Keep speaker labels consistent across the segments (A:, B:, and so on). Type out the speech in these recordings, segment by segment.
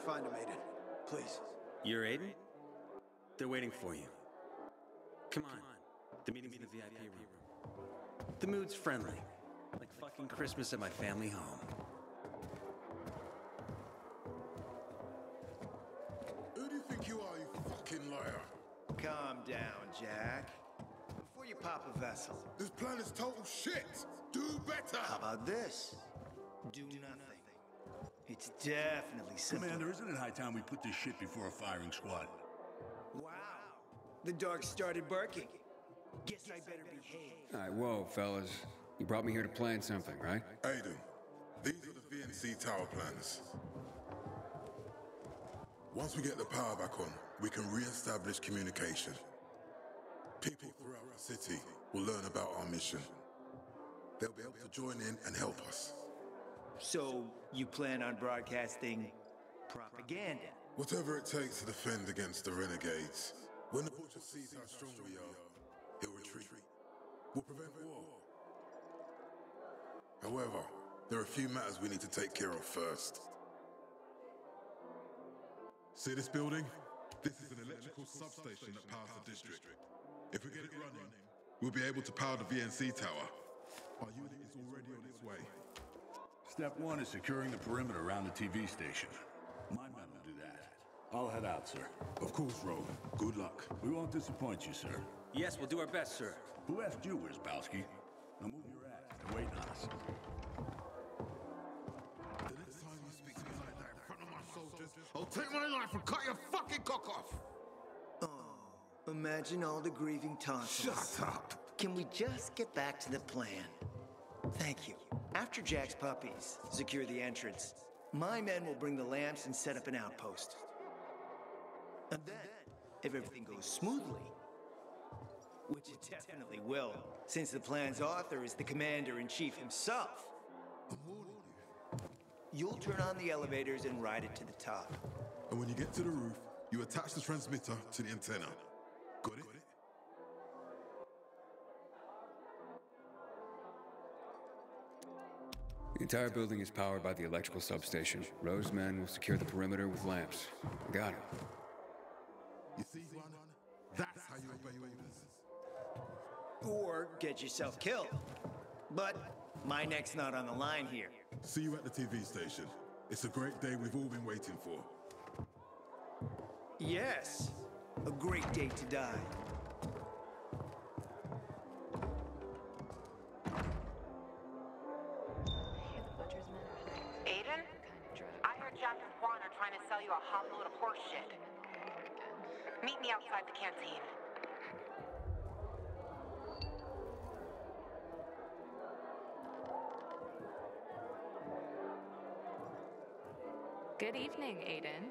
A: find him, Aiden. Please.
B: You're Aiden? They're waiting for you. Come on. The meeting's in the VIP room. The mood's friendly. Like fucking Christmas at my family home.
C: Who do you think you are, you fucking liar?
A: Calm down, Jack. Before you pop a vessel.
C: This plan is total shit! Do better!
A: How about this? Do nothing. It's definitely simpler.
D: Commander, isn't it high time we put this shit before a firing squad?
A: Wow. The dog started barking. Guess I better behave.
E: All right, whoa, fellas. You brought me here to plan something, right?
C: Aiden, these are the VNC tower plans. Once we get the power back on, we can re-establish communication. People throughout our city will learn about our mission. They'll be able to join in and help us.
A: So, you plan on broadcasting propaganda?
C: Whatever it takes to defend against the renegades. When the Butcher sees how strong we are, he'll retreat. We'll prevent war. However, there are a few matters we need to take care of first. See this building? This is an electrical substation that powers the district. If we get it running, we'll be able to power the VNC tower. Our unit is already on its way.
D: Step one is securing the perimeter around the TV station. My men will do that. I'll head out, sir.
C: Of course, Ro. Good luck.
D: We won't disappoint you, sir.
B: Yes, we'll do our best, sir.
D: Who asked you, Wierzbowski? Now move your ass. They're waiting on us.
C: The next time you speak to me like that in front of my soldiers, I'll take my knife and cut your fucking cock off!
A: Oh, imagine all the grieving tonsils.
C: Shut up!
A: Can we just get back to the plan? Thank you. After Jack's puppies secure the entrance, my men will bring the lamps and set up an outpost. And then, if everything goes smoothly, which it definitely will, since the plan's author is the commander-in-chief himself,
C: I'm warning you.
A: you'll turn on the elevators and ride it to the top.
C: And when you get to the roof, you attach the transmitter to the antenna. Got it?
E: The entire building is powered by the electrical substation. Ro's men will secure the perimeter with lamps. Got it.
C: You see, Juan? That's how you obey orders.
A: Or get yourself killed. But my neck's not on the line here.
C: See you at the TV station. It's a great day we've all been waiting for.
A: Yes, a great day to die.
F: Aiden? I heard Jack and Juan are trying to sell you a hot load of horse shit. Meet me outside the canteen.
G: Good evening, Aiden.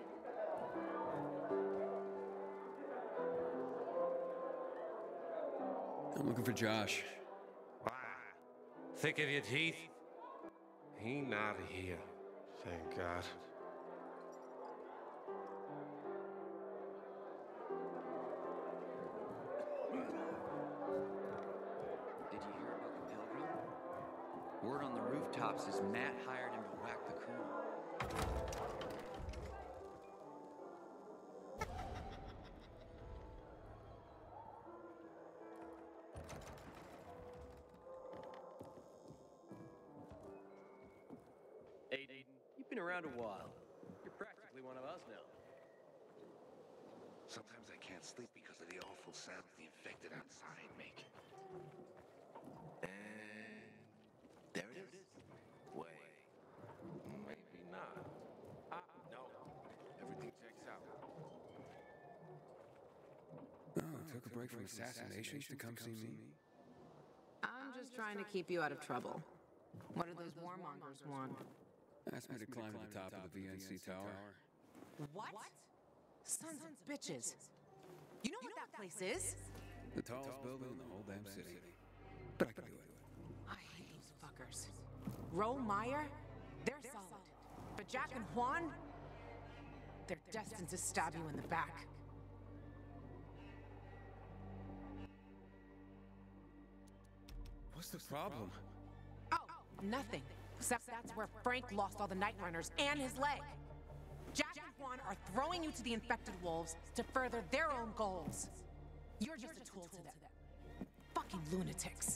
E: I'm looking for Josh.
H: Wow. Thick of your teeth? He not here. Thank God.
I: Did you hear about the Pilgrim? Word on the rooftops is Matt hired him to whack the crew.
J: Aiden, you've been around a while. You're practically one of us now.
K: Sometimes I can't sleep because of the awful sounds the infected outside make. And there it is. Wait.
H: Maybe not. No. Everything checks out.
E: Oh, took a break from assassinations to come see me?
G: I'm just trying to keep you out of trouble. What do those warmongers want?
E: Asked me to climb to the top of the VNC tower.
G: What? Sons of bitches. You know what that place is?
E: The tallest building in the whole damn city. But I can do it.
G: I hate those fuckers. Ro Meyer, they're solid. But Jack and Juan, they're destined to stab you in the back.
E: What's the problem?
G: Oh, nothing. Except that's where Frank lost all the Night Runners and his leg. Jack and Juan are throwing you to the infected wolves to further their own goals. You're just a tool to them. Fucking lunatics.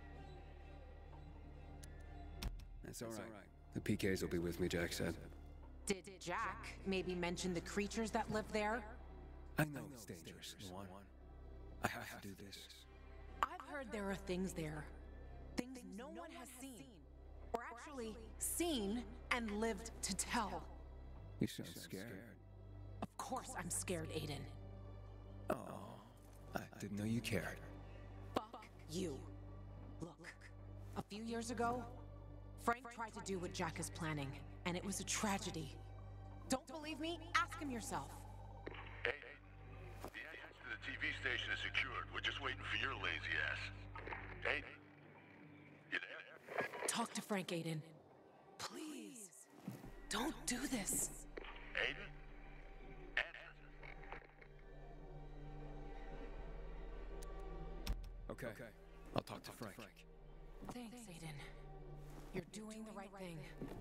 E: That's all right. The PKs will be with me, Jack said.
G: Did Jack maybe mention the creatures that live there?
E: I know it's dangerous, Juan. I have to do this.
G: I've heard there are things there. Things no one has seen. Or actually seen and lived to tell.
E: You sound scared.
G: Of course I'm scared, Aiden.
E: Oh, I didn't know you cared.
G: Fuck you. Look, a few years ago, Frank tried to do what Jack is planning, and it was a tragedy. Don't believe me? Ask him yourself.
D: Hey, the entrance to the TV station is secured. We're just waiting for your lazy ass. Hey, you there?
G: Talk to Frank, Aiden. Please. Don't do this.
D: Aiden?
E: Okay. I'll talk to Frank.
G: Thanks, Aiden. You're doing the right thing.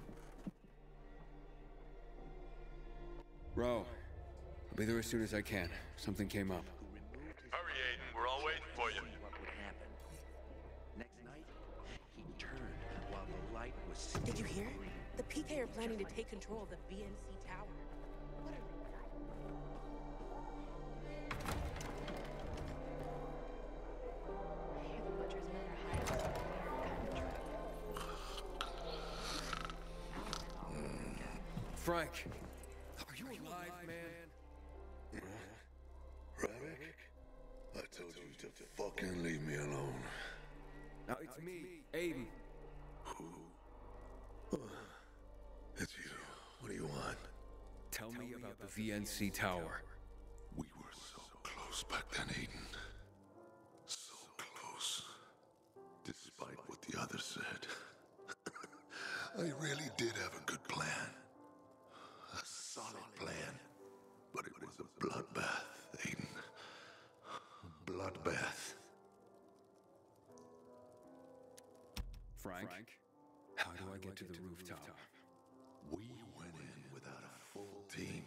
E: Ro, I'll be there as soon as I can. Something came up.
D: Hurry, Aiden. We're all waiting for you.
K: What would happen? Next night, he turned while the light was.
L: Did you hear? The PK are planning to take control of the VNC tower. What are
M: I hear the butcher's men are high up
E: Frank, are you alive, man?
C: Ravick? I told you to fucking leave me alone.
E: Now it's me, Aiden.
C: Who? It's you. What do you want?
E: Tell me about the VNC tower.
C: We were so close back then, Aiden. So close. Despite what the others said. I really did have a good plan. A solid plan. But it was a bloodbath, Aiden. A bloodbath.
E: Frank, how do I get to the rooftop?
C: We went in without a full team.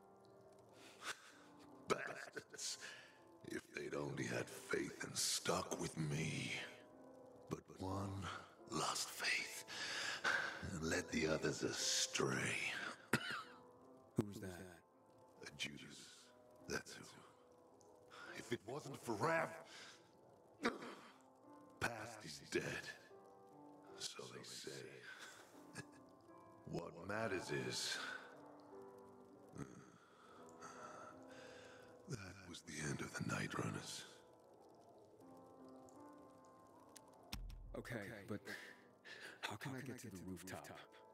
C: Bastards. If they'd only had faith and stuck with me. But one lost faith and led the others astray.
E: Who's that?
C: Judas. That's who. If it wasn't for Rav, past is dead. So they say. What matters is that was the end of the Night Runners.
E: Okay, but how can I get to the rooftop?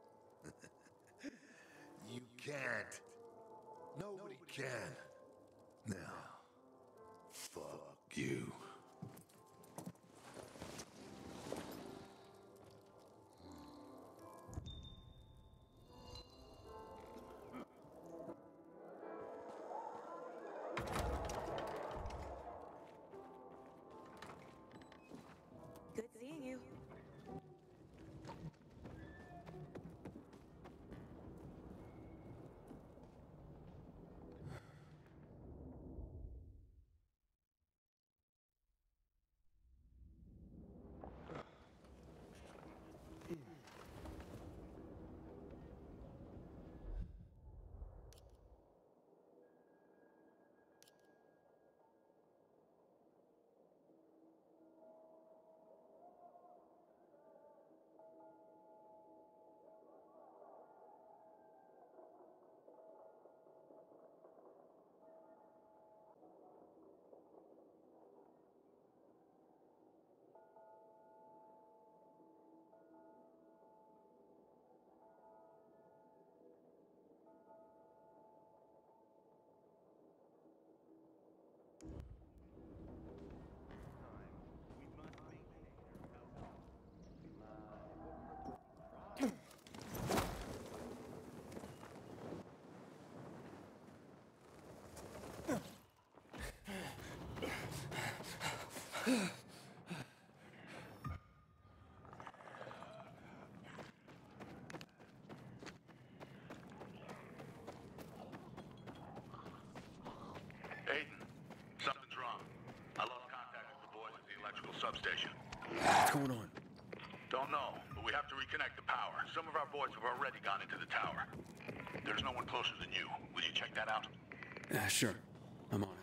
C: You can't. Nobody can. Now, fuck you.
L: Good seeing you.
D: substation.
E: What's going on?
D: Don't know, but we have to reconnect the power. Some of our boys have already gone into the tower. There's no one closer than you. Will you check that out?
E: Sure. I'm on it.